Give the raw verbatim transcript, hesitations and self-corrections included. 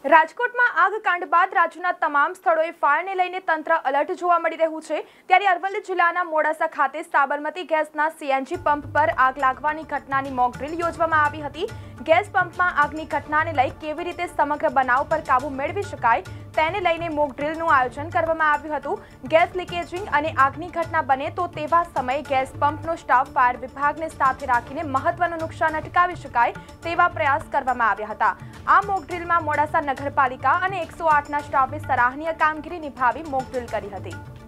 રાજકોટમાં આગકાંડ બાદ રાજ્યના તમામ સ્થળોએ ફાયરને લઈને તંત્ર એલર્ટ જોવા મળી રહ્યું છે। ત્યારે અરવલ્લી જિલ્લાના મોડાસા ખાતે સાબરમતી ગેસના સીએનજી પંપ પર આગ લાગવાની ઘટનાની મોક ડ્રીલ યોજવામાં આવી હતી। ગેસ પંપમાં આગની ઘટનાને લઈ કેવી રીતે સમગ્ર બનાવ પર કાબૂ મેળવી શકાય તેને લઈને મોક ડ્રીલનું આયોજન કરવામાં આવ્યું હતું। ગેસ લીકેજિંગ અને આગની ઘટના બને તો તેવા સમયે ગેસ પંપનો સ્ટાફ ફાયર વિભાગને સાથે રાખીને મહત્વનું નુકસાન અટકાવી શકાય તેવા પ્રયાસ કરવામાં આવ્યા હતા। આ મોક ડ્રીલમાં મોડાસા નગરપાલિકા અને એકસો આઠના સ્ટાફે સરાહનીય કામગીરી નિભાવી મોક ડ્રીલ કરી હતી।